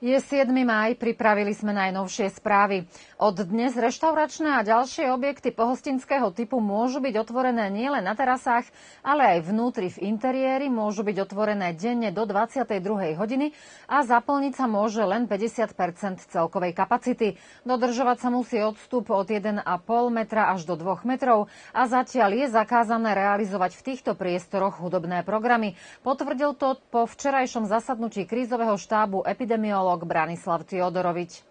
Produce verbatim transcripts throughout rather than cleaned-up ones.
Je siedmy máj, pripravili sme najnovšie správy. Od dnes reštauračné a ďalšie objekty pohostinského typu môžu byť otvorené nielen na terasách, ale aj vnútri v interiéri, môžu byť otvorené denne do dvadsiatej druhej hodiny a zaplniť sa môže len päťdesiat percent celkovej kapacity. Dodržovať sa musí odstup od jeden a pol metra až do dvoch metrov a zatiaľ je zakázané realizovať v týchto priestoroch hudobné programy. Potvrdil to po včerajšom zasadnutí krízového štábu epidemiológ Branislav Tiodorovič.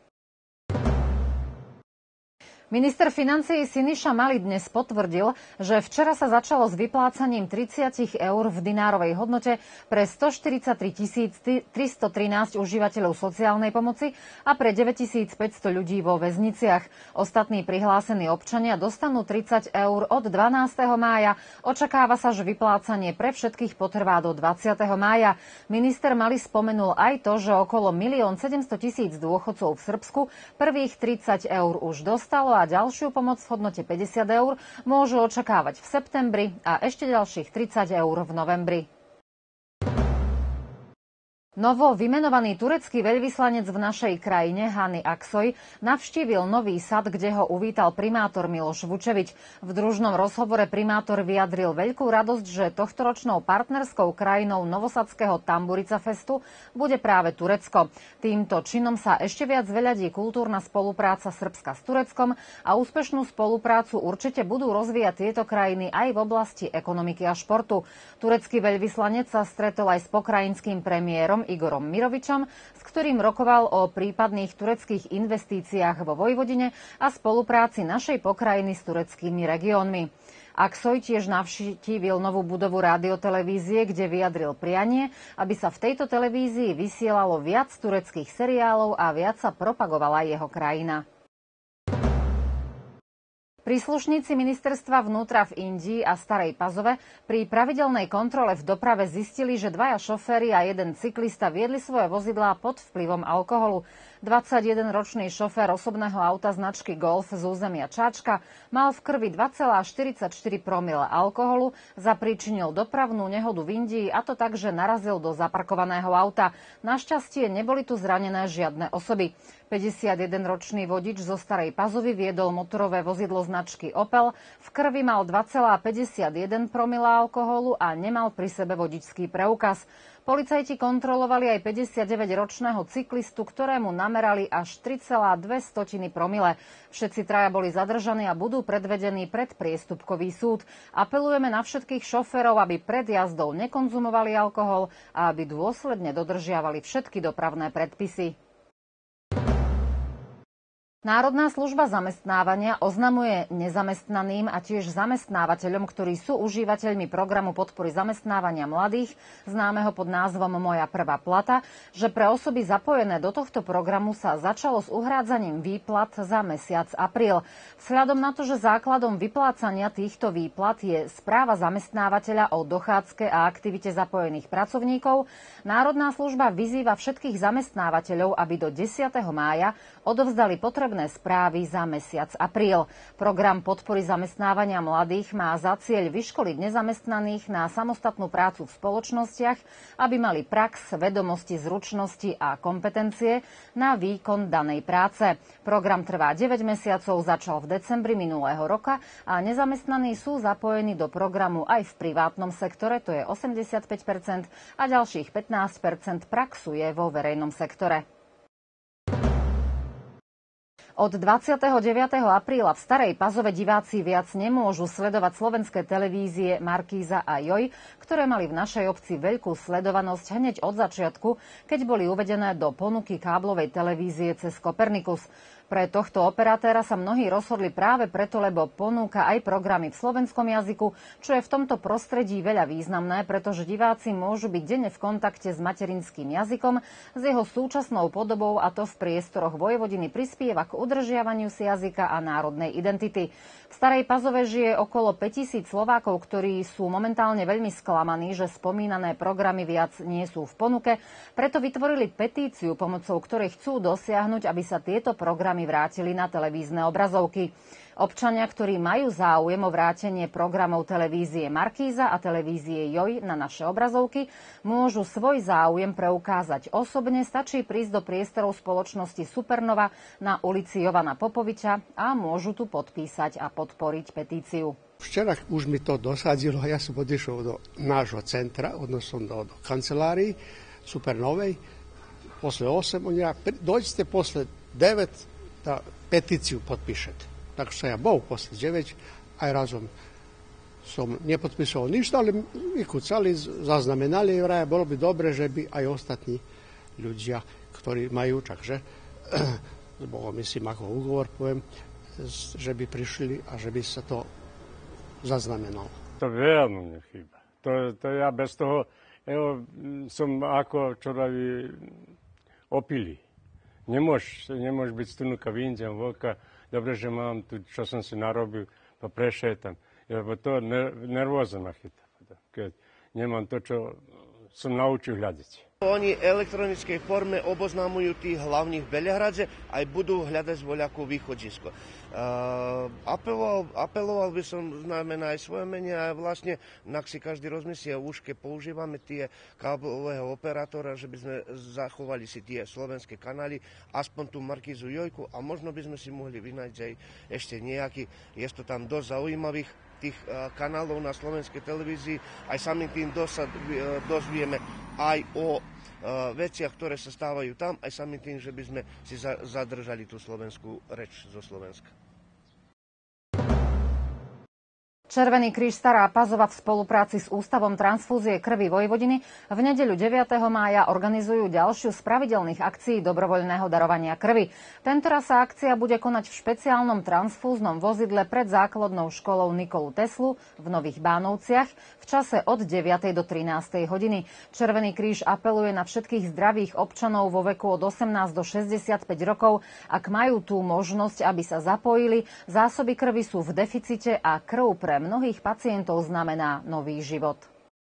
Minister financií Siniša Mali dnes potvrdil, že včera sa začalo s vyplácaním tridsať eur v dinárovej hodnote pre stoštyridsaťtri tisíc tristotrinásť užívateľov sociálnej pomoci a pre deväťtisícpäťsto ľudí vo väzniciach. Ostatní prihlásení občania dostanú tridsať eur od dvanásteho mája. Očakáva sa, že vyplácanie pre všetkých potrvá do dvadsiateho mája. Minister Mali spomenul aj to, že okolo milión sedemstotisíc dôchodcov v Srbsku prvých tridsať eur už dostalo a ďalšiu pomoc v hodnote päťdesiat eur môžu očakávať v septembri a ešte ďalších tridsať eur v novembri. Novo vymenovaný turecký veľvyslanec v našej krajine Hani Aksoy navštívil Nový Sad, kde ho uvítal primátor Miloš Vučevič. V družnom rozhovore primátor vyjadril veľkú radosť, že tohtoročnou partnerskou krajinou Novosadského Tamburica Festu bude práve Turecko. Týmto činom sa ešte viac veľadí kultúrna spolupráca Srbska s Tureckom a úspešnú spoluprácu určite budú rozvíjať tieto krajiny aj v oblasti ekonomiky a športu. Turecký veľvyslanec sa stretol aj s pokrajinským premiérom Igorom Mirovičom, s ktorým rokoval o prípadných tureckých investíciách vo Vojvodine a spolupráci našej pokrajiny s tureckými regiónmi. Aksoy tiež navštívil novú budovu radiotelevízie, kde vyjadril prianie, aby sa v tejto televízii vysielalo viac tureckých seriálov a viac sa propagovala jeho krajina. Príslušníci ministerstva vnútra v Indii a Starej Pazove pri pravidelnej kontrole v doprave zistili, že dvaja šoféri a jeden cyklista viedli svoje vozidlá pod vplyvom alkoholu. dvadsaťjedenročný šofér osobného auta značky Golf z územia Čáčka mal v krvi dva celé štyridsaťštyri promile alkoholu, zapríčinil dopravnú nehodu v Indii, a to tak, že narazil do zaparkovaného auta. Našťastie neboli tu zranené žiadne osoby. päťdesiatjedenročný vodič zo Starej Pazovy viedol motorové vozidlo značky Opel, v krvi mal dva celé päťdesiatjeden promila alkoholu a nemal pri sebe vodičský preukaz. Policajti kontrolovali aj päťdesiatdeväťročného cyklistu, ktorému namerali až tri celé dve promile. Všetci traja boli zadržaní a budú predvedení pred priestupkový súd. Apelujeme na všetkých šoférov, aby pred jazdou nekonzumovali alkohol a aby dôsledne dodržiavali všetky dopravné predpisy. Národná služba zamestnávania oznamuje nezamestnaným a tiež zamestnávateľom, ktorí sú užívateľmi programu podpory zamestnávania mladých, známeho pod názvom Moja prvá plata, že pre osoby zapojené do tohto programu sa začalo s uhrádzaním výplat za mesiac apríl. Vzhľadom na to, že základom vyplácania týchto výplat je správa zamestnávateľa o dochádzke a aktivite zapojených pracovníkov, Národná služba vyzýva všetkých zamestnávateľov, aby do desiateho mája odovzdali potrebné správy za mesiac apríl. Program podpory zamestnávania mladých má za cieľ vyškoliť nezamestnaných na samostatnú prácu v spoločnostiach, aby mali prax, vedomosti, zručnosti a kompetencie na výkon danej práce. Program trvá deväť mesiacov, začal v decembri minulého roka a nezamestnaní sú zapojení do programu aj v privátnom sektore, to je osemdesiatpäť percent, a ďalších pätnásť percent praxuje vo verejnom sektore. Od dvadsiateho deviateho apríla v Starej Pazove diváci viac nemôžu sledovať slovenské televízie Markíza a Joj, ktoré mali v našej obci veľkú sledovanosť hneď od začiatku, keď boli uvedené do ponuky káblovej televízie cez Kopernikus. Pre tohto operatéra sa mnohí rozhodli práve preto, lebo ponúka aj programy v slovenskom jazyku, čo je v tomto prostredí veľa významné, pretože diváci môžu byť denne v kontakte s materinským jazykom, s jeho súčasnou podobou, a to v priestoroch Vojvodiny prispieva k udržiavaniu si jazyka a národnej identity. V Starej Pazove žije okolo päťtisíc Slovákov, ktorí sú momentálne veľmi sklamaní, že spomínané programy viac nie sú v ponuke, preto vytvorili petíciu, pomocou ktorej chcú dosiahnuť, aby sa tieto programy vrátili na televízne obrazovky. Občania, ktorí majú záujem o vrátenie programov televízie Markíza a televízie Joj na naše obrazovky, môžu svoj záujem preukázať osobne. Stačí prísť do priestorov spoločnosti Supernova na ulici Jovana Popoviča a môžu tu podpísať a podporiť petíciu. Včera už mi to dosadilo, ja som odišiel do nášho centra, odnosno do, do kancelárii Supernovej, posle osam, on ja, dođite posle devet da petíciu potpišete. Tak što ja bol posle deväť, aj razom som nepodpisao ništa, ali i kucali, zaznamenali, vraja, bolo by dobre, že by aj ostatní ľudia, ktorí majú čak, že zbog, mislim, ako ugovor poviem, že by prišli a že by sa to zaznamenalo. To veľmi mne chýba. To, to ja bez toho, evo, som ako čoravi opili. Nemôž, nemôž byť stunuka vinđam, voka, dobre, že mám tu, čo som si narobil, pa prešetam. Lebo to nervóza ma chytá, keď nemám to, čo som naučil hľadať. Oni v elektronickej forme oboznamujú tých hlavných Belehradže, aj budú hľadať voľakú východisko. Uh, apeloval, apeloval by som znamená aj svoje mene, a vlastne, nak si každý rozmyslí, už keď používame tie káblového operátora, že by sme zachovali si tie slovenské kanály, aspoň tú Markízu Jojku, a možno by sme si mohli vynájsť aj ešte nejaký, je to tam dosť zaujímavých tých uh, kanálov na slovenskej televízii, aj samým tým dosť, uh, dosť vieme aj o uh, veciach, ktoré sa stávajú tam, aj samým tým, že by sme si za, zadržali tú slovenskú reč zo Slovenska. Červený kríž Stará Pazova v spolupráci s Ústavom transfúzie krvi Vojvodiny v nedeľu deviateho mája organizujú ďalšiu z pravidelných akcií dobrovoľného darovania krvi. Tentoraz sa akcia bude konať v špeciálnom transfúznom vozidle pred základnou školou Nikolu Teslu v Nových Bánovciach v čase od deviatej do trinástej hodiny. Červený kríž apeluje na všetkých zdravých občanov vo veku od osemnásť do šesťdesiatpäť rokov, ak majú tú možnosť, aby sa zapojili. Zásoby krvi sú v deficite a krv pre mnohých pacientov znamená nový život.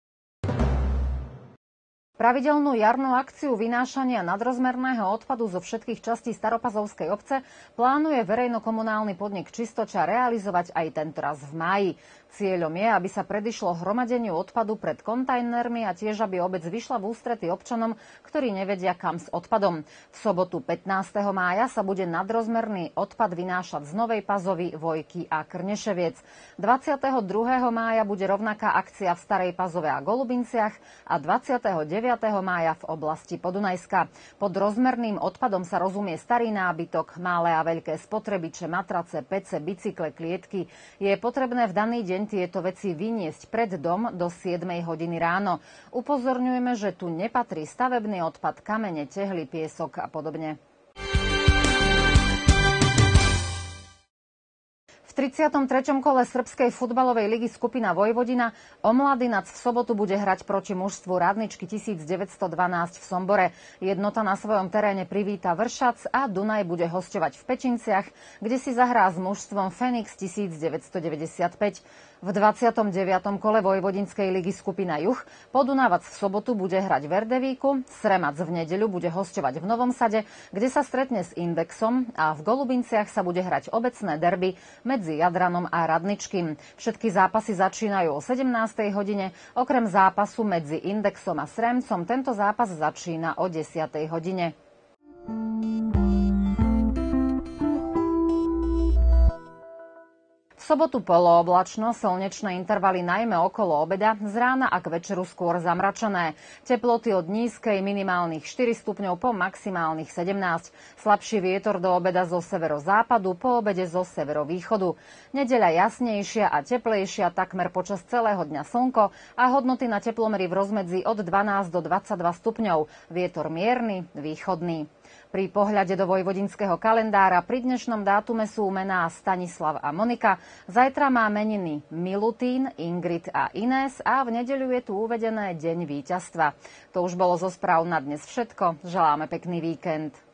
Pravidelnú jarnú akciu vynášania nadrozmerného odpadu zo všetkých častí Staropazovskej obce plánuje verejnokomunálny podnik Čistoča realizovať aj tentoraz v máji. Cieľom je, aby sa predišlo hromadeniu odpadu pred kontajnermi a tiež, aby obec vyšla v ústrety občanom, ktorí nevedia kam s odpadom. V sobotu pätnásteho mája sa bude nadrozmerný odpad vynášať z Novej Pazovy, Vojky a Krneševiec. dvadsiateho druhého mája bude rovnaká akcia v Starej Pazove a Golubinciach a dvadsiateho deviateho mája v oblasti Podunajska. Pod rozmerným odpadom sa rozumie starý nábytok, malé a veľké spotrebiče, matrace, pece, bicykle, klietky. Je potrebné v daný deň tieto veci vyniesť pred dom do siedmej hodiny ráno. Upozorňujeme, že tu nepatrí stavebný odpad, kamene, tehly, piesok a podobne. V tridsiatom treťom kole srbskej futbalovej ligy skupina Vojvodina Omladinac v sobotu bude hrať proti mužstvu Radničky tisícdeväťstodvanásť v Sombore. Jednota na svojom teréne privíta Vršac a Dunaj bude hosťovať v Pečinciach, kde si zahrá s mužstvom Fenix tisícdeväťstodeväťdesiatpäť. V dvadsiatom deviatom kole Vojvodinskej ligy skupina Juh Podunavac v sobotu bude hrať v Erdevíku, Sremac v nedeľu bude hosťovať v Novom Sade, kde sa stretne s Indexom, a v Golubinciach sa bude hrať obecné derby medzi Jadranom a Radničkým. Všetky zápasy začínajú o sedemnástej hodine. Okrem zápasu medzi Indexom a Sremcom tento zápas začína o desiatej hodine. V sobotu polooblačno, slnečné intervaly najmä okolo obeda, z rána a k večeru skôr zamračené. Teploty od nízkej minimálnych štyri stupňov po maximálnych sedemnásť. Slabší vietor do obeda zo severozápadu, po obede zo severovýchodu. Nedeľa jasnejšia a teplejšia, takmer počas celého dňa slnko a hodnoty na teplomeri v rozmedzi od dvanásť do dvadsaťdva stupňov. Vietor mierny, východný. Pri pohľade do vojvodinského kalendára pri dnešnom dátume sú mená Stanislav a Monika. Zajtra má meniny Milutín, Ingrid a Inés a v nedeľu je tu uvedené Deň víťazstva. To už bolo zo správ na dnes všetko. Želáme pekný víkend.